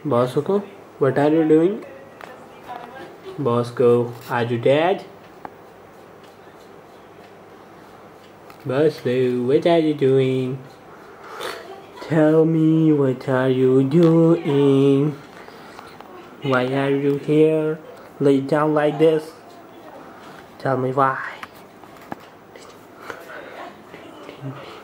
Bosco, what are you doing? Bosco, are you dead? Bosco, what are you doing? Tell me, what are you doing? Why are you here? Lay down like this. Tell me why.